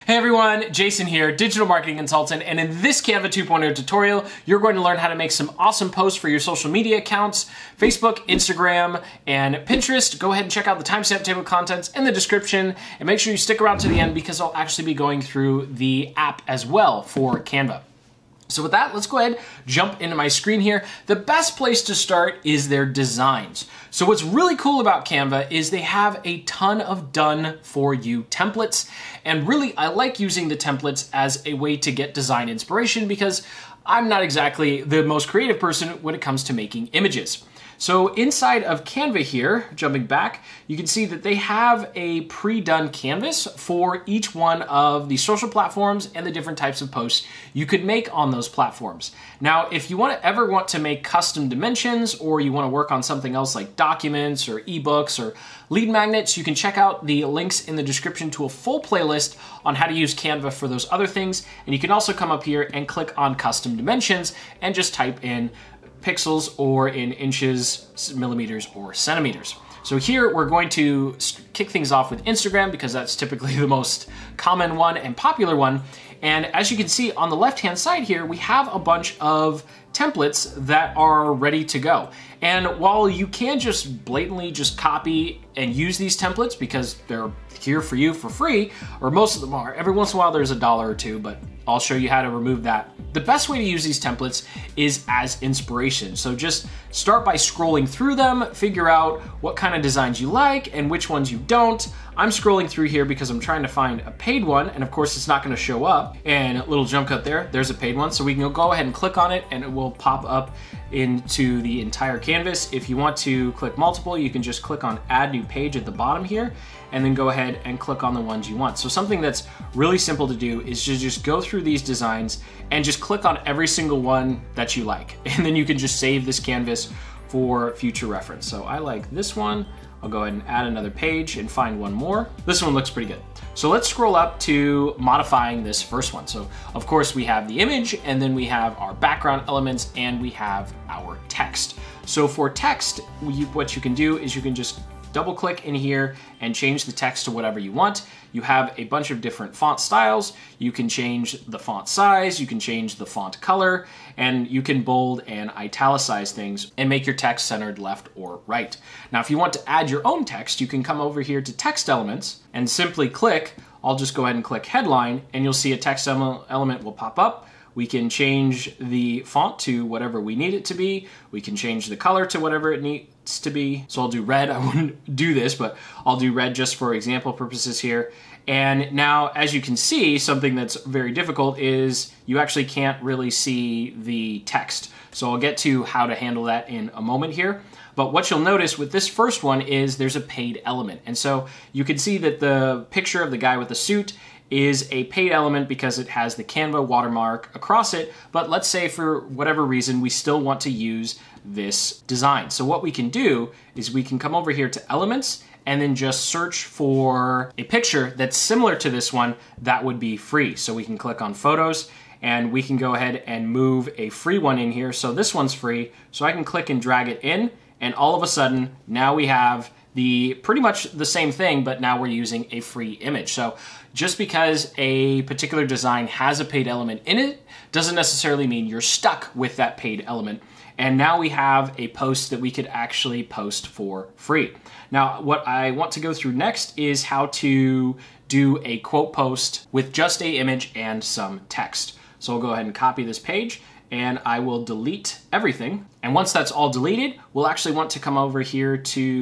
Hey everyone, Jason here, digital marketing consultant, and in this Canva 2.0 tutorial, you're going to learn how to make some awesome posts for your social media accounts, Facebook, Instagram, and Pinterest. Go ahead and check out the timestamp table of contents in the description, and make sure you stick around to the end because I'll actually be going through the app as well for Canva. So with that, let's go ahead, jump into my screen here. The best place to start is their designs. So what's really cool about Canva is they have a ton of done for you templates. And really, I like using the templates as a way to get design inspiration because I'm not exactly the most creative person when it comes to making images. So inside of Canva here, jumping back, you can see that they have a pre-done canvas for each one of the social platforms and the different types of posts you could make on those platforms. Now, if you ever want to make custom dimensions or you want to work on something else like documents or ebooks or lead magnets, you can check out the links in the description to a full playlist on how to use Canva for those other things. And you can also come up here and click on custom dimensions and just type in pixels or in inches, millimeters, or centimeters. So here we're going to kick things off with Instagram because that's typically the most common one and popular one. And as you can see on the left-hand side here, we have a bunch of templates that are ready to go. And while you can just blatantly just copy and use these templates because they're here for you for free, or most of them are, every once in a while there's $1 or $2, but I'll show you how to remove that. The best way to use these templates is as inspiration. So just start by scrolling through them, figure out what kind of designs you like and which ones you don't. I'm scrolling through here because I'm trying to find a paid one, and of course it's not gonna show up. And a little jump cut there's a paid one. So we can go ahead and click on it and it will pop up into the entire canvas. If you want to click multiple, you can just click on add new page at the bottom here and then go ahead and click on the ones you want. So something that's really simple to do is to just go through these designs and just click on every single one that you like. And then you can just save this canvas for future reference. So I like this one. I'll go ahead and add another page and find one more. This one looks pretty good. So let's scroll up to modifying this first one. So of course we have the image and then we have our background elements and we have our text. So for text, what you can do is you can just double click in here and change the text to whatever you want. You have a bunch of different font styles. You can change the font size, you can change the font color, and you can bold and italicize things and make your text centered left or right. Now, if you want to add your own text, you can come over here to text elements and simply click. I'll just go ahead and click headline and you'll see a text element will pop up. We can change the font to whatever we need it to be. We can change the color to whatever it needs to be. So I'll do red. I wouldn't do this, but I'll do red just for example purposes here. And now, as you can see, something that's very difficult is you actually can't really see the text. So I'll get to how to handle that in a moment here. But what you'll notice with this first one is there's a paid element. And so you can see that the picture of the guy with the suit is a paid element because it has the Canva watermark across it. But let's say for whatever reason, we still want to use this design. So what we can do is we can come over here to elements and then just search for a picture that's similar to this one that would be free. So we can click on photos and we can go ahead and move a free one in here. So this one's free. So I can click and drag it in and all of a sudden now we have pretty much the same thing, but now we're using a free image. So just because a particular design has a paid element in it doesn't necessarily mean you're stuck with that paid element. And now we have a post that we could actually post for free. Now, what I want to go through next is how to do a quote post with just an image and some text. So I'll go ahead and copy this page and I will delete everything. And once that's all deleted, we'll actually want to come over here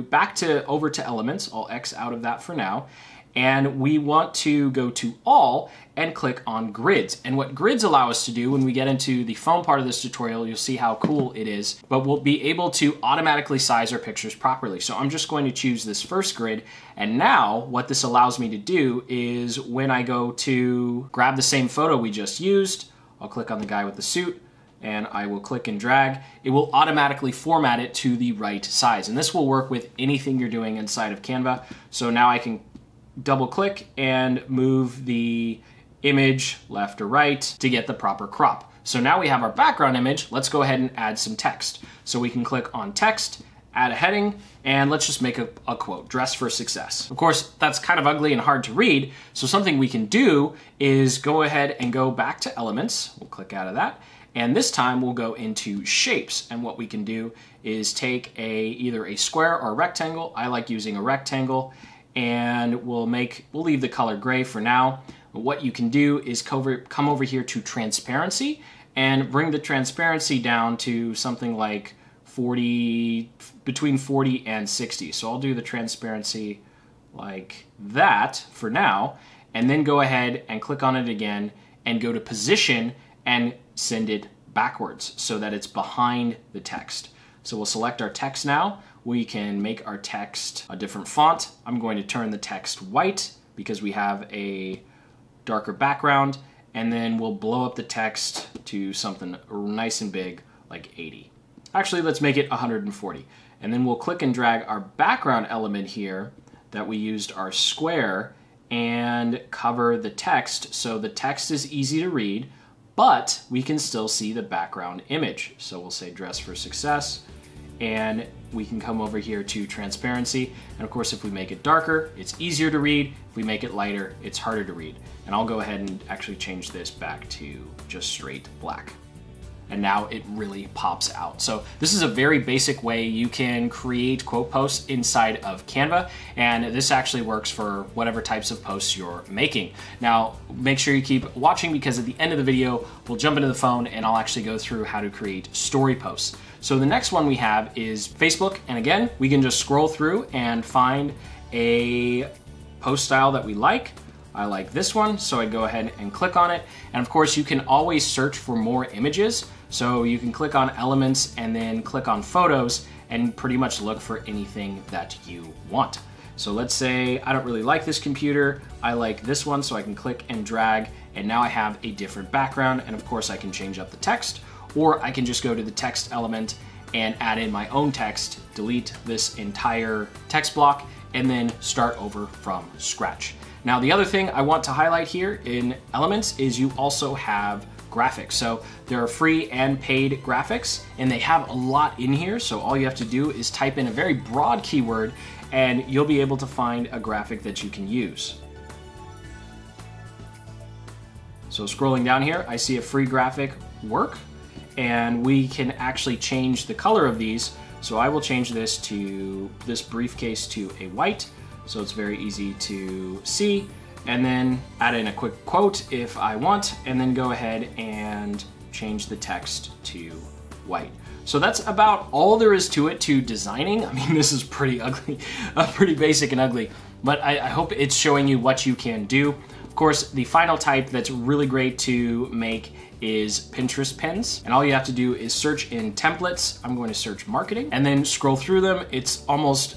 over to elements. I'll X out of that for now. And we want to go to all and click on grids. And what grids allow us to do when we get into the phone part of this tutorial, you'll see how cool it is, but we'll be able to automatically size our pictures properly. So I'm just going to choose this first grid. And now what this allows me to do is when I go to grab the same photo we just used, I'll click on the guy with the suit and I will click and drag. It will automatically format it to the right size. And this will work with anything you're doing inside of Canva. So now I can double click and move the image left or right to get the proper crop. So now we have our background image. Let's go ahead and add some text. So we can click on text add a heading, and let's just make a quote, dress for success. Of course, that's kind of ugly and hard to read, so something we can do is go ahead and go back to elements. We'll click out of that, and this time we'll go into shapes, and what we can do is take either a square or a rectangle. I like using a rectangle, and we'll leave the color gray for now. What you can do is come over here to transparency and bring the transparency down to something like between 40 and 60. So I'll do the transparency like that for now, and then go ahead and click on it again and go to position and send it backwards so that it's behind the text. So we'll select our text now. We can make our text a different font. I'm going to turn the text white because we have a darker background, and then we'll blow up the text to something nice and big like 80. Actually, let's make it 140. And then we'll click and drag our background element here that we used our square and cover the text so the text is easy to read, but we can still see the background image. So we'll say dress for success, and we can come over here to transparency. And of course, if we make it darker, it's easier to read. If we make it lighter, it's harder to read. And I'll go ahead and actually change this back to just straight black. And now it really pops out. So this is a very basic way you can create quote posts inside of Canva, and this actually works for whatever types of posts you're making. Now, make sure you keep watching because at the end of the video, we'll jump into the phone and I'll actually go through how to create story posts. So the next one we have is Facebook, and again, we can just scroll through and find a post style that we like. I like this one, so I go ahead and click on it. And of course, you can always search for more images. So you can click on elements and then click on photos and pretty much look for anything that you want. So let's say I don't really like this computer. I like this one, so I can click and drag, and now I have a different background. And of course, I can change up the text, or I can just go to the text element and add in my own text, delete this entire text block, and then start over from scratch. Now, the other thing I want to highlight here in Elements is you also have graphics. So there are free and paid graphics, and they have a lot in here. So all you have to do is type in a very broad keyword, and you'll be able to find a graphic that you can use. So scrolling down here, I see a free graphic work, and we can actually change the color of these. So I will change this briefcase to a white, so it's very easy to see, and then add in a quick quote if I want, and then go ahead and change the text to white. So that's about all there is to it to designing. I mean, this is pretty ugly, pretty basic and ugly, but I hope it's showing you what you can do. Of course, the final type that's really great to make is Pinterest pins. And all you have to do is search in templates. I'm going to search marketing and then scroll through them. You're almost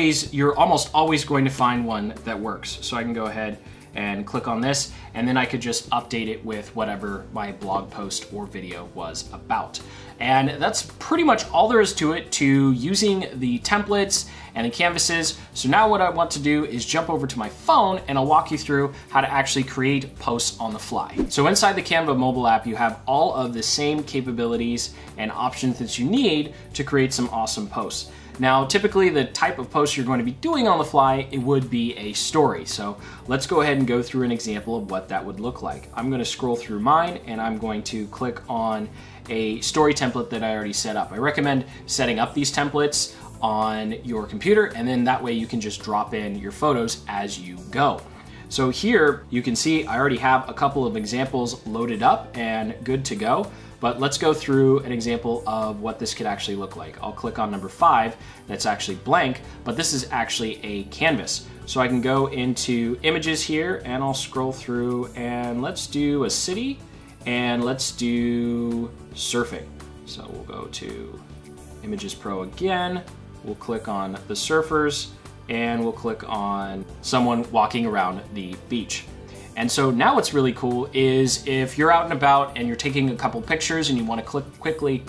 always going to find one that works. So I can go ahead and click on this, and then I could just update it with whatever my blog post or video was about. And that's pretty much all there is to it, to using the templates and the canvases. So now what I want to do is jump over to my phone, and I'll walk you through how to actually create posts on the fly. So inside the Canva mobile app, you have all of the same capabilities and options that you need to create some awesome posts. Now, typically the type of post you're going to be doing on the fly, it would be a story. So let's go ahead and go through an example of what that would look like. I'm going to scroll through mine, and I'm going to click on a story template that I already set up. I recommend setting up these templates on your computer, and then that way you can just drop in your photos as you go. So here you can see I already have a couple of examples loaded up and good to go. But let's go through an example of what this could actually look like. I'll click on number 5, that's actually blank, but this is actually a canvas. So I can go into images here, and I'll scroll through, and let's do a city, and let's do surfing. So we'll go to Images Pro again, we'll click on the surfers, and we'll click on someone walking around the beach. And so now what's really cool is if you're out and about and you're taking a couple pictures and you want to quickly,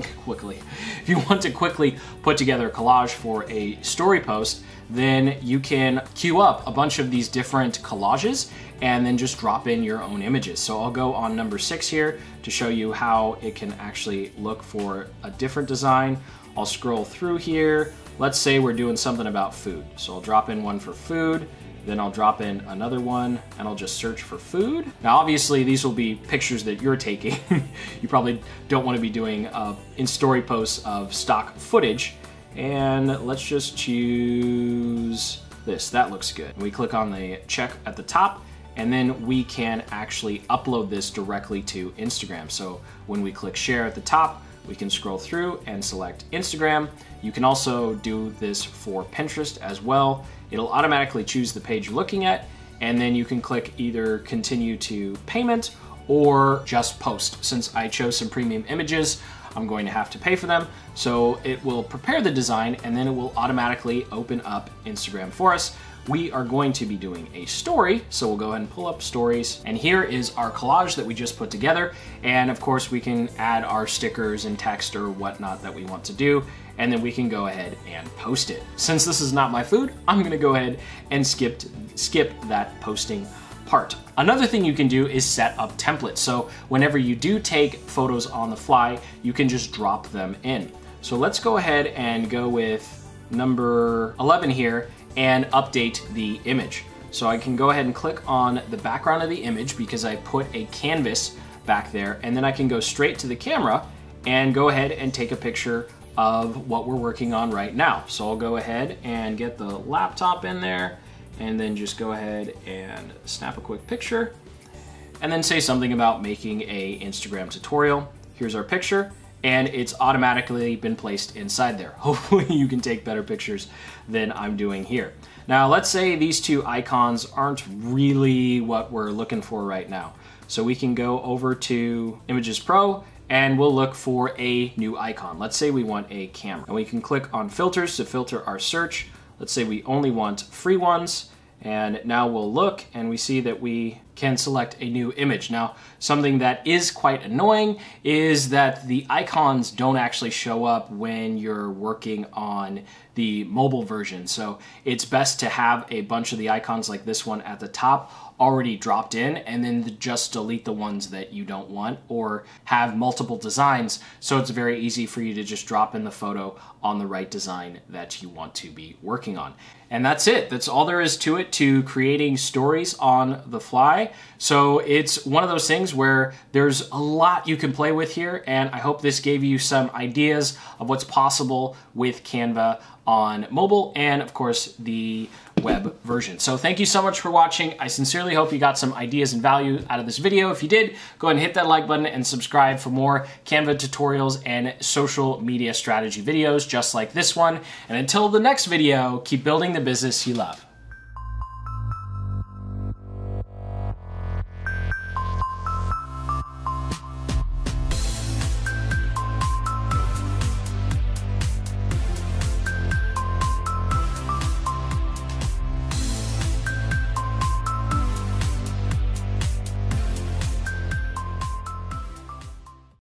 if you want to quickly put together a collage for a story post, then you can queue up a bunch of these different collages and then just drop in your own images. So I'll go on number 6 here to show you how it can actually look for a different design. I'll scroll through here. Let's say we're doing something about food. So I'll drop in one for food, then I'll drop in another one and I'll just search for food. Now obviously these will be pictures that you're taking. You probably don't want to be doing in story posts of stock footage. And let's just choose this, that looks good. We click on the check at the top and then we can actually upload this directly to Instagram. So when we click share at the top, we can scroll through and select Instagram. You can also do this for Pinterest as well. It'll automatically choose the page you're looking at, and then you can click either continue to payment or just post. Since I chose some premium images, I'm going to have to pay for them. So it will prepare the design and then it will automatically open up Instagram for us. We are going to be doing a story, so we'll go ahead and pull up stories. And here is our collage that we just put together. And of course we can add our stickers and text or whatnot that we want to do. And then we can go ahead and post it. Since this is not my food, I'm gonna go ahead and skip that posting part. Another thing you can do is set up templates. So whenever you do take photos on the fly, you can just drop them in. So let's go ahead and go with number 11 here and update the image. So I can go ahead and click on the background of the image because I put a canvas back there, and then I can go straight to the camera and go ahead and take a picture of what we're working on right now. So I'll go ahead and get the laptop in there and then just go ahead and snap a quick picture and then say something about making a Instagram tutorial. Here's our picture and it's automatically been placed inside there. Hopefully you can take better pictures than I'm doing here. Now let's say these two icons aren't really what we're looking for right now. So we can go over to Images Pro and we'll look for a new icon. Let's say we want a camera. And we can click on filters to filter our search. Let's say we only want free ones. And now we'll look and we see that we can select a new image. Now, something that is quite annoying is that the icons don't actually show up when you're working on the mobile version. So it's best to have a bunch of the icons like this one at the top already dropped in and then just delete the ones that you don't want, or have multiple designs so it's very easy for you to just drop in the photo on the right design that you want to be working on. And that's it. That's all there is to it, to creating stories on the fly. So it's one of those things where there's a lot you can play with here, and I hope this gave you some ideas of what's possible with Canva on mobile and of course the web version. So thank you so much for watching. I sincerely hope you got some ideas and value out of this video. If you did, go ahead and hit that like button and subscribe for more Canva tutorials and social media strategy videos just like this one. And until the next video, keep building the business you love.